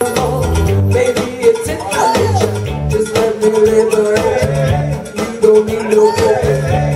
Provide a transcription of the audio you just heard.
Maybe it's in my nature. Just let me live. You don't need no proof.